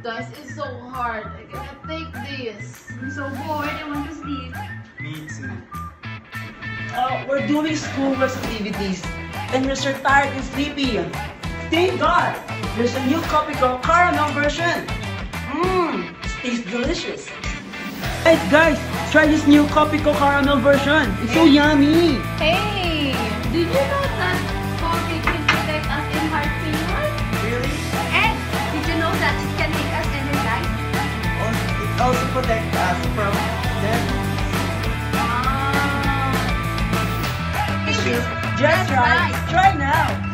guys. It's so hard. I cannot take this. I'm so bored. I want to sleep. Me too. We're doing schoolwork activities, and you're so tired and sleepy. Thank God, there's a new coffee called caramel version. Mmm, it tastes delicious. Guys, try this new coffee called caramel version. It's so yummy. Hey, did you know that coffee can protect us in heart failure? Really? And did you know that it can make us energized? It also protects us from death. Just right. Try now.